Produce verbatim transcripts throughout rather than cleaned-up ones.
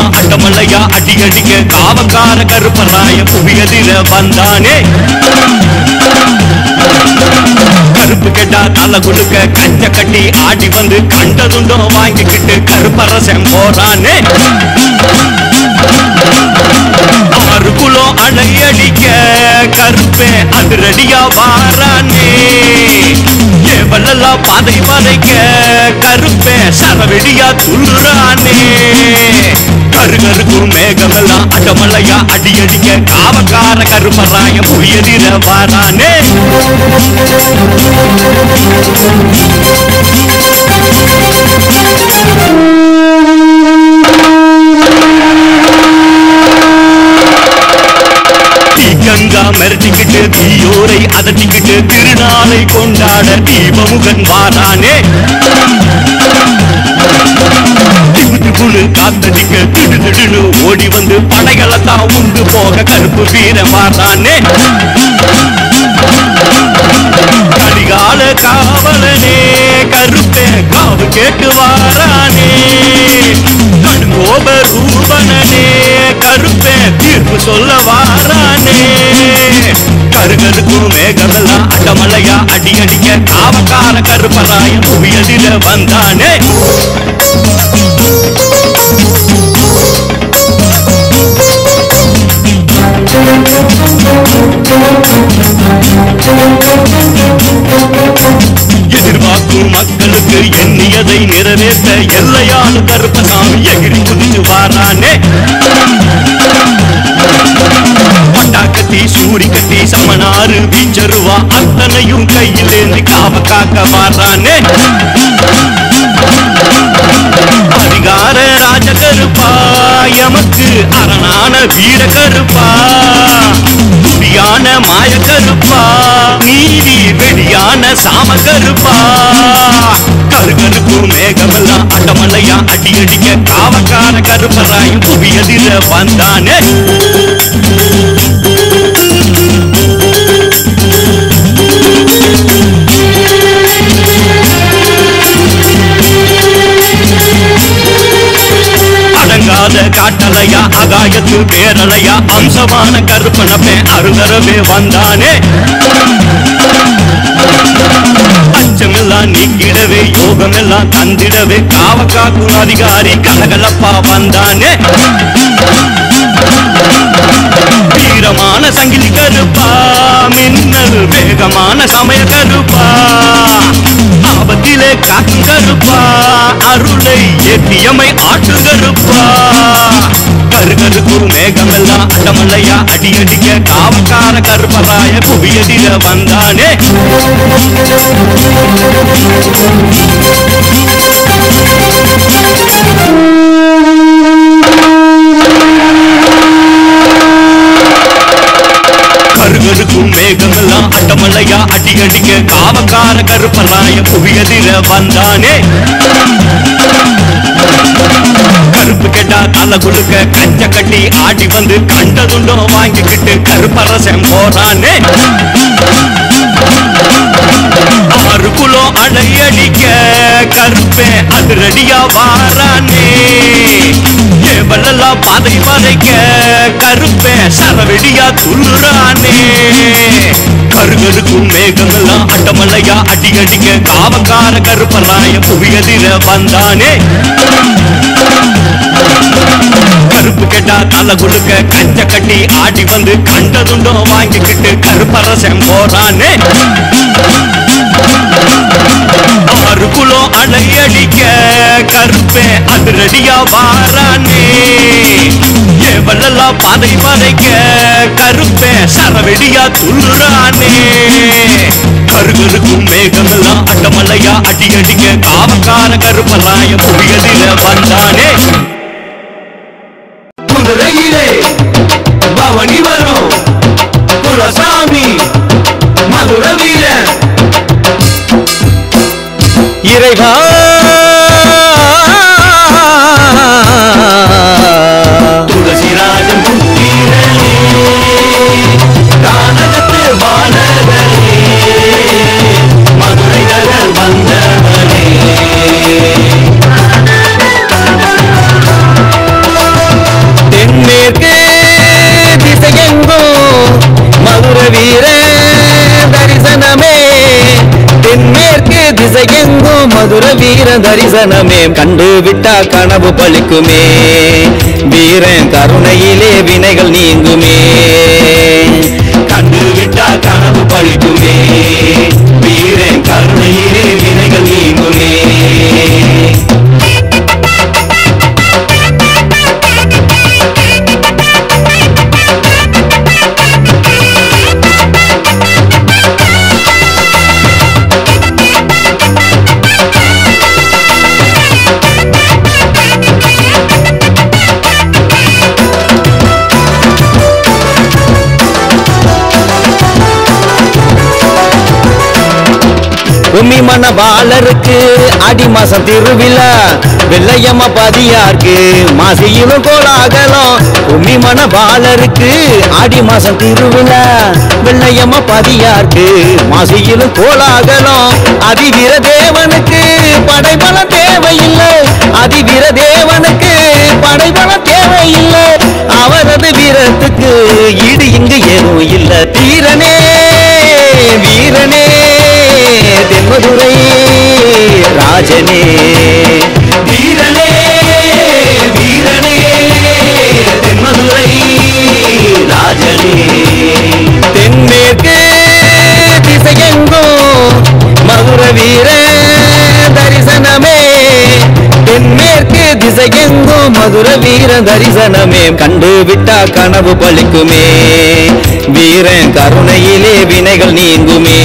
எல்லாம் அட்டமலையா அடி அடிக்க காவக்கார கருப்பராய புவியதில வந்தானே. கருப்பு கேட்டா தலை கொடுக்க கஞ்ச கட்டி ஆடி வந்து கண்டதுண்டோ வாங்கிக்கிட்டு கருப்பரசன் போறானே. ஆறு குலோ அலையடிக்க கருப்பே அதிரடியா வாரானே. ஏவலெல்லாம் பாதை வரைக்க கருப்பே சரவெடியா துள்ளுறானே. கருகருக்கும் மேகமெல்லாம் அடமலையா அடி அடிக்க காவக்கார கருப்பராய புயதிர வாரானே. கங்கா மிரட்டிக்கிட்டு தீயோரை அதட்டிக்கிட்டு திருநாளை கொண்டாட தீபமுகன் வாரானே. திகுதிகுழு காத்தடிக்க திடுதிடுன்னு ஓடி வந்து படைகளத்தான் உண்டு போக கருப்பு வீர வாரானே. கடிகால காவலனே கருப்பே காவு கேட்டு வாரானே. கடுங்கோப ரூபனே கருப்பே தீர்ப்பு சொல்ல வாரானே. கருகருக்கும் மேகமெல்லாம் அடமலையா அடி அடிக்க காவக்கார கருப்பராய புவியதில வந்தானே. எதிர்பார்க்கும் மக்களுக்கு எண்ணியதை நிறைவேற்ற எல்லையாளு கருப்பசாமி எகிரி குதிச்சு வாரானே. பட்டாக்கத்தி சூரி கட்டி சமனாறு வீச்சருவா அத்தனையும் கையிலேந்து காவ காக்க வாரானே. அதிகார ராஜ கருப்பா எமக்கு அரணான வீர கருப்பா. துடியான மாய கருப்பா நீதி வெடியான சாம கருப்பா. கருகருக்கும் மேகமெல்லாம் அடமலையா அடி அடிக்க காவக்கார கருப்பராயும் புவியதில வந்தானே. அடங்காத காட்டலையா அகாயத்து பேரலையா அம்சமான கருப்பனப்பே அருகரவே வந்தானே. அச்சமெல்லாம் நீக்கிடவே யோகமெல்லாம் தந்திடவே காவக்காக்கும் அதிகாரி கலகலப்பா வந்தானே. வீரமான சங்கிலி கருப்பா மின்னல் வேகமான சமய கருப்பா. ஆபத்திலே காக்கும் கருப்பா அருளை ஏத்தியமை ஆற்று கருப்பா. கருகருக்கும் மேகமெல்லாம் அடமலையா அடி அடிக்க காவக்கார கருப்பராய புவியதில வந்தானே. கருகருக்கும் மேகமெல்லாம் அடமலையா அடி அடிக்க காவக்கார கருப்பராய புவியதில வந்தானே. கருப்பு கேட்டா தலை குழுக்க கஞ்ச கட்டி ஆடி வந்து கண்டதுண்டோ வாங்கிக்கிட்டு கருப்பரசன் போறானே. ஆறு குலோ அலையடிக்க கருப்பே அதிரடியா வாரானே. ஏவலெல்லாம் பாதை வரைக்க கருப்பே சரவெடியா துள்ளுறானே. கருகருக்கும் மேகமெல்லாம் அடமலையா அடி அடிக்க காவக்கார கருப்பராய புவியதில வந்தானே. கருப்பு கேட்டா தலை குழுக்க கஞ்ச கட்டி ஆடி வந்து கண்டதுண்டோ வாங்கிக்கிட்டு கருப்பரசன் போறானே. ஆறு குலோ அலையடிக்க கருப்பே அதிரடியா வாரானே. ஏவலெல்லாம் பாதை வரைக்க கருப்பே சரவெடியா துள்ளுறானே. கருகருக்கும் மேகமெல்லாம் அடமலையா அடி அடிக்க காவக்கார கருப்பராய புவியதில வந்தானே. குதிரையிலே பவனி வரும் குலசாமி மதுர வீரன் இறைவா. துளசிராஜன் புத்திரனே கானகத்து பாலகனே மதுரை நகர் வந்தவனே. தரிசனமே கண்டு விட்டா கனவு பழிக்குமே வீரன் கருணையிலே வினைகள் நீங்குமே கண்டு விட்டா கனவு பழிக்குமே வீரன் கருணையிலே வினைகள் நீங்குமே உம்மி மன பாலருக்கு அடி மாசம் திருவிழா வெள்ளையம்மா பதியாருக்கு மாசியிலும் கோலாகலம் உம்மி மன பாலருக்கு அடி மாசம் திருவிழா வெள்ளையம்மா பதியாருக்கு மாசியிலும் கோலாகலம் அதிவீர தேவனுக்கு படைபலம் தேவையில்லை அதிவீர தேவனுக்கு படைபலம் தேவையில்லை அவரது வீரத்துக்கு ஈடு இங்கு ஏதும் இல்லை வீரனே வீரனே தென்மதுரை ராஜனே வீரனே வீரனே தென்மதுரை ராஜனே தென்மேற்கு திசையெங்கும் மதுர வீர தரிசனமே தென்மேற்கு திசையெங்கும் மதுர வீர தரிசனமே கண்டு விட்டா கனவு பழிக்குமே வீரன் கருணையிலே வினைகள் நீங்குமே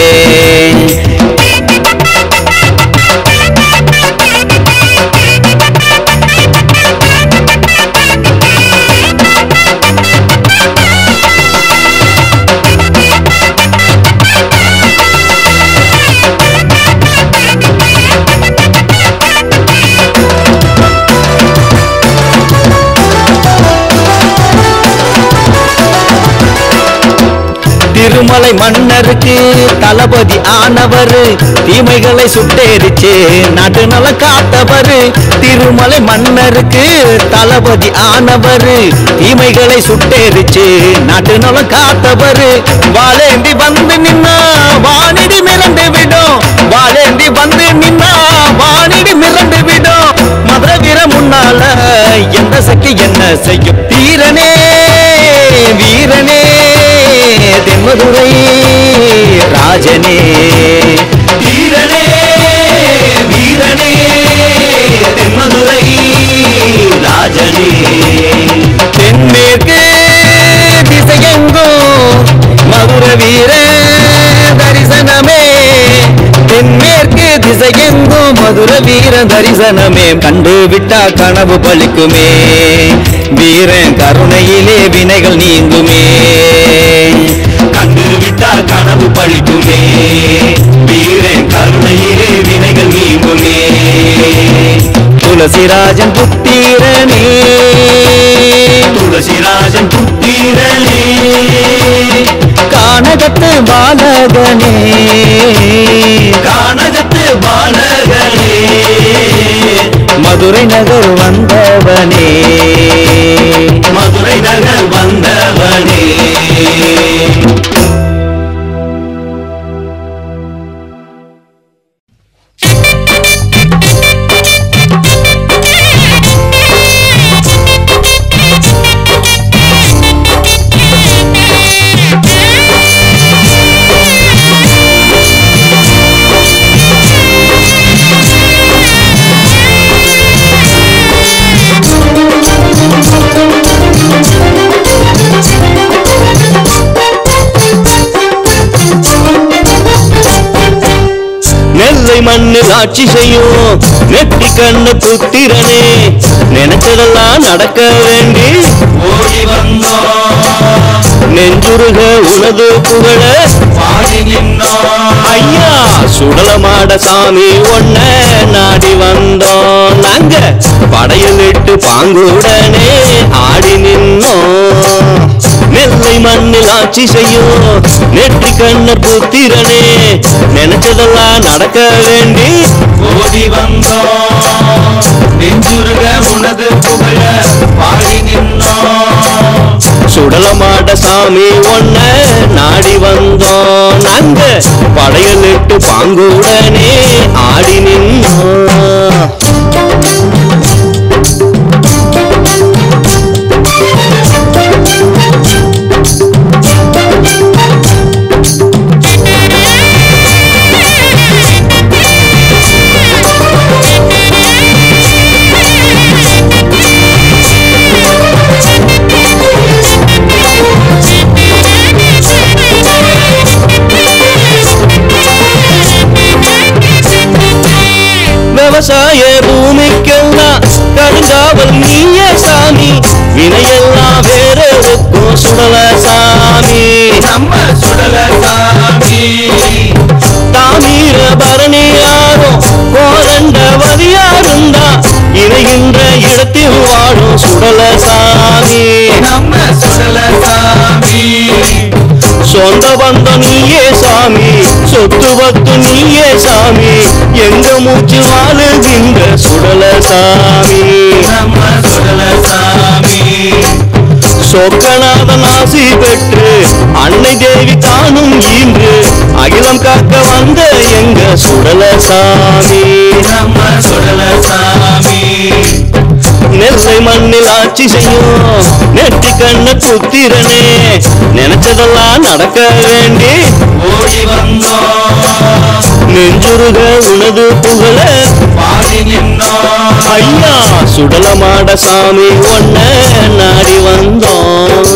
திருமலை மன்னருக்கு தளபதி ஆனவர் தீமைகளை சுட்டேரிச்சு நாட்டு நல காத்தவர் திருமலை மன்னருக்கு தளபதி ஆனவர் தீமைகளை சுட்டேரிச்சு நாட்டு நல காத்தவர் வாழேந்தி வந்து நின்னா வானிடி மிரண்டு விடும் வாழேந்தி வந்து நின்னா வானிடி மிரண்டு விடும் மதுர வீர முன்னால எந்த சக்தி என்ன செய்யும் வீரனே வீரனே தென்மதுரை ராஜனே வீரனே வீரனே தென்மதுரை ராஜனே தென்மேற்கு திசையெங்கும் மதுர வீர தரிசனமே தென்மேற்கு திசையெங்கும் மதுர வீர தரிசனமே கண்டு விட்டா கனவு பழிக்குமே வீரன் கருணையிலே வினைகள் நீங்குமே கண்டு விட்டா கனவு பழிக்குமே வீரன் கருணையிலே வினைகள் நீங்குமே துளசிராஜன் புத்திரனே துளசிராஜன் புத்திரனே கானகத்து பாலகனே கானகத்து பாலகனே மதுரை நகர் வந்தவனே மதுரை நகர் வந்தவனே மண்ணில் ஆட்சி செய்யும் நெட்டி கண்ணு புத்திரனே நினைச்சதெல்லாம் நடக்க வேண்டி ஓடி வந்தோம் நெஞ்சுருக உனது புகழ பாடி நின்றோம் ஐயா சுடலமாட சாமி ஒன்ன நாடி வந்தோம் நாங்க படையலிட்டு பாங்குடனே ஆடி நின்னோம் நெல்லை மண்ணில் ஆட்சி செய்யும் நெற்றி கண்ணர் புத்திரனே நினைச்சதெல்லாம் நடக்க வேண்டி ஓடி வந்தோம் நெஞ்சுருக உனது புகழ பாடி நின்னோம் சுடலமாட சாமி ஒன்ன நாடி வந்தோம் நாங்க படையலிட்டு பாங்குடனே ஆடி நின்னோம் விவசாய பூமிக்கெல்லாம் கடுங்காவல் நீயே சாமி, வினையெல்லாம் வேறெடுக்கும் சுடல சாமி, நம்ம சுடல சாமி. தாமீர பரணியாரும் கோரண்டவதியாருந்தா இணைகின்ற இடத்தில் வாழும் சுடல சாமி, நம்ம சுடல சாமி. சொந்த பந்தம் நீயே சாமி, சொத்து பத்து நீயே சாமி, எங்க மூச்சு வாழுகின்ற சுடல சாமி, நம்ம சுடல சாமி. சொக்கநாதன் ஆசி பெற்று அன்னை தேவி காணும் இன்று அகிலம் காக்க வந்த எங்க சுடல சாமி, நம்ம சுடல சாமி. நெல்லை மண்ணில் ஆட்சி செய்யும் நெற்றி கண்ண புத்திரனே, நினைச்சதெல்லாம் நடக்க வேண்டி ஓடி வந்தோம், நெஞ்சுருக உனது புகழ பாடி நின்றோம். ஐயா சுடலமாட சாமி ஒன்ன நாடி வந்தோம்.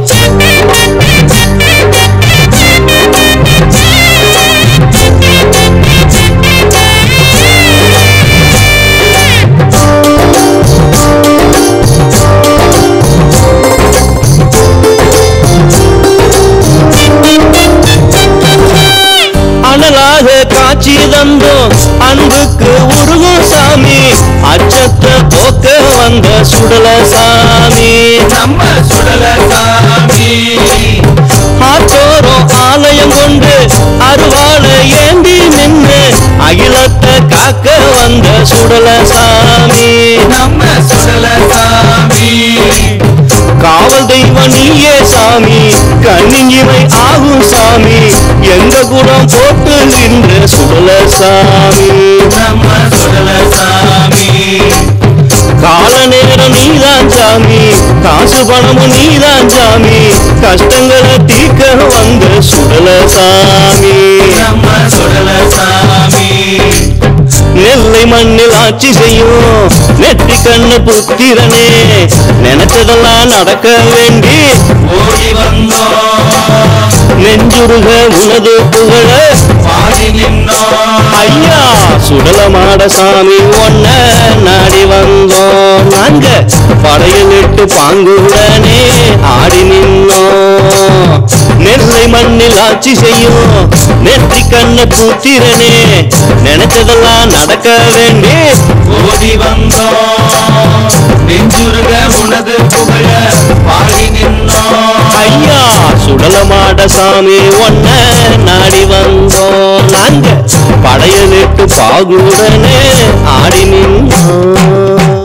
அனலாக காட்சி தந்தோம் அன்புக்கு உருகும் சாமி, அச்சத்தை போக்க வந்த சுடல சாமி, நம்ம சுடல சாமி. ஆத்தோரம் ஆலயம் கொண்டு அருவாள ஏந்தி நின்று அகிலத்தை காக்க வந்த சுடல சாமி, நம்ம சுடல சாமி. காவல் தெய்வம் நீயே சாமி, கண்ணிங்கிமை ஆகும் சாமி, எங்க குடம் போட்டு நின்ற சுடல சாமி, நம்ம சுடல சாமி. கால நேரம் நீதான் சாமி, காசு பணமும் நீதான் சாமி, கஷ்டங்களை தீர்க்க வந்த சுடல சாமி, நம்ம சுடல சாமி. நெல்லை மண்ணில் ஆட்சி செய்யும் நெற்றி கண்ணு புத்திரனே, நினைச்சதெல்லாம் நடக்க வேண்டி ஓடி வந்தோம், நெஞ்சுருக உனது புகழ பாடி நின்றோம். ஐயா சுடலமாட சாமி ஒன்ன நாடி வந்தோம். நாங்க படையலிட்டு பாங்குடனே ஆடி நின்னோம், நெல்லை மண்ணில் ஆட்சி செய்யும் நெற்றி கண்ண புத்திரனே, நினைச்சதெல்லாம் நடக்க வேண்டி ஓடி வந்தோம், நெஞ்சுருக உனது புகழ பாடி நின்றோம். ஐயா சுடலமாட சாமி ஒன்ன நாடி வந்தோம். நாங்க படையலிட்டு பாகுடனே ஆடி நின்றோம்.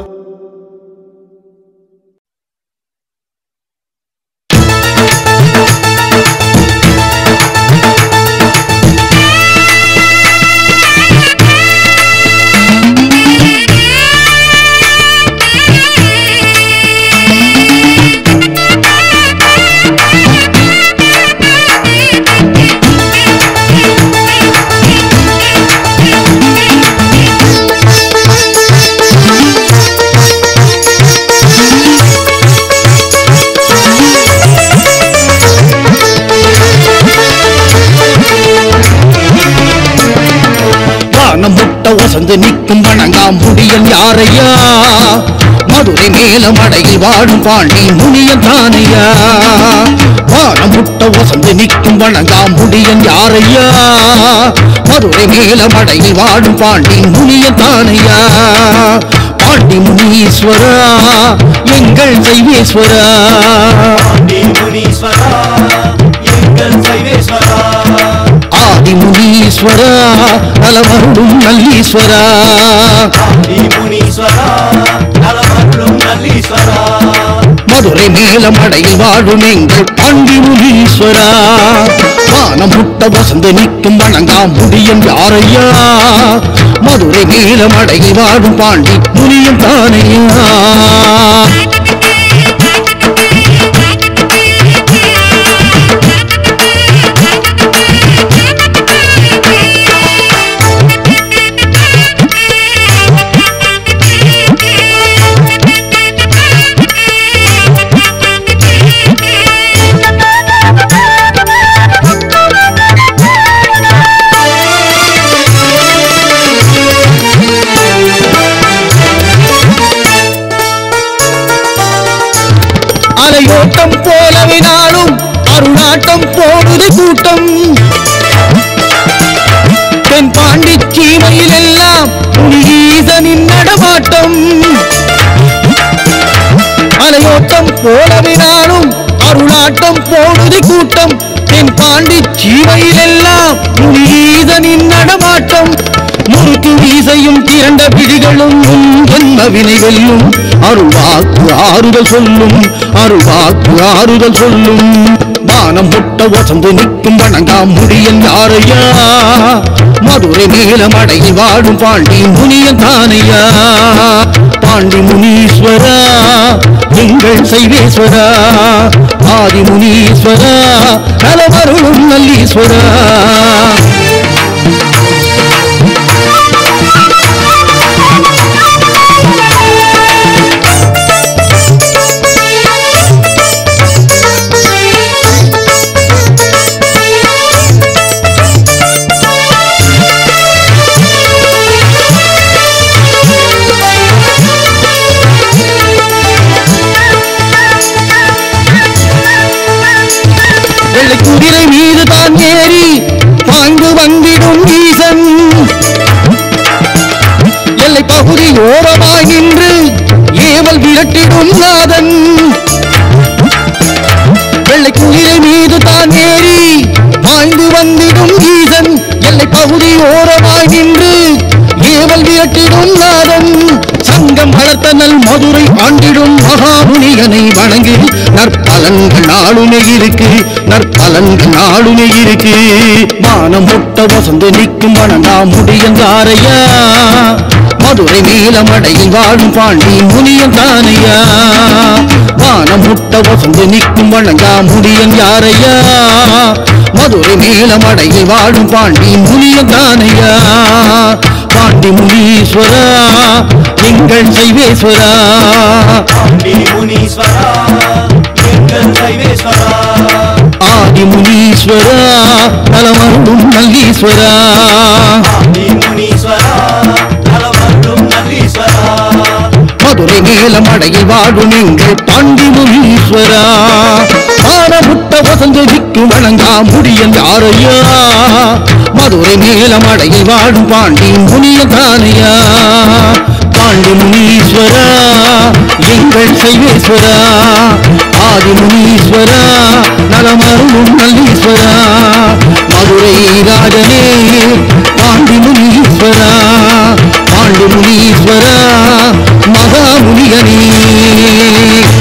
வசந்து நிற்கும் வணங்கா முடியன் யாரையா, மதுரை மேல மடையில் வாழும் பாண்டி முனியன் தானையா, வானம் முட்ட வசந்து நிற்கும் வணங்கா முடியன் யாரையா, மதுரை மேல மடையில் வாழும் பாண்டி முனியன் தானையா, பாண்டி முனீஸ்வரா எங்கள் சைவேஸ்வரா, பாண்டி முனீஸ்வரா எங்கள் சைவேஸ்வரா, ஆதி முனீஸ்வரா நலமருளும் நல்லீஸ்வரா, ஆதி முனீஸ்வரா நலமருளும் நல்லீஸ்வரா, மதுரை மேல மடையில் வாழும் எங்கள் பாண்டி முனீஸ்வரா, வானம் முட்ட வசந்து நிற்கும் வணங்கா முடியன் யாரையா, மதுரை நீலமடையில் வாழும் பாண்டி முனியும் தானையா. அலையோட்டம் போலவே நாளும் அருளாட்டம் போடுது கூட்டம். தென் பாண்டி சீமையில் எல்லாம் ஈசனின் நடமாட்டம். அலையோட்டம் போலவே நாளும் அருளாட்டம் போடுது கூட்டம். தென் பாண்டி சீமையில் எல்லாம் ஈசனின் நடமாட்டம். முறுக்கு வீசையும் திரண்ட பிடிகளும் ஜென்மவினை வெல்லும். அருள்வாக்கு ஆறுதல் சொல்லும், அருள்வாக்கு ஆறுதல் சொல்லும். வானம் முட்ட வசந்து நிற்கும் வணங்கா முடியன் யாரையா. மதுரை நீலமடையில் வாழும் பாண்டி முனியன் தானையா. பாண்டி முனீஸ்வரா எங்கள் சைவேஸ்வரா, ஆதி முனீஸ்வரா நலமருளும் நல்லீஸ்வரா. குதிரை மீது தான் ஏறி பாய்ந்து வந்திடும் ஈசன். எல்லை பகுதி ஓரமாய் நின்று ஏவல் விரட்டிடும் நாதன். வெள்ளை குதிரை மீது தான் ஏறி பாய்ந்து வந்திடும் ஈசன். எல்லை பகுதி ஓரமாய் நின்று ஏவல் விரட்டிடும் நாதன். சங்கம் வளர்த்த நல் மதுரை ஆண்டிடும் மகாமுனியனை வணங்கி நற்பலன்கள் நாளுமே இருக்கு, நற்பலன்கள் நாளுமே இருக்கு. வானம் முட்ட வசந்து நிற்கும் வணங்கா முடியன் யாரையா. மதுரை நீலமடையில் வாழும் பாண்டி முனியன் தானையா. வானம் முட்ட வசந்து நிற்கும் வணங்கா முடியன் யாரையா. மதுரை நீலமடையில் வாழும் பாண்டி முனியன் தானையா. பாண்டி முனீஸ்வரா எங்கள் சைவேஸ்வரா, பாண்டி முனீஸ்வரா எங்கள் சைவேஸ்வரா. ஆதி முனீஸ்வரா நலமருளும் நல்லீஸ்வரா. ஆதி முனீஸ்வரா நலமருளும் நல்லீஸ்வரா. மதுரை நீலமடையில் வாழும் எங்கள் பாண்டி முனீஸ்வரா. வானமுட்ட வசந்து விக்கு வணங்கா முடியன் யாரையா. மதுரை நீலமடையில் வாழும் பாண்டி முனியன் தானையா. பாண்டி முனீஸ்வரா எங்கள் சைவேஸ்வரா, ஆதி முனீஸ்வரா நலமருளும் நல்லீஸ்வரா. மதுரை ராஜனே பாண்டி முனீஸ்வரா, பாண்டி முனீஸ்வரா மகாமுனியனே.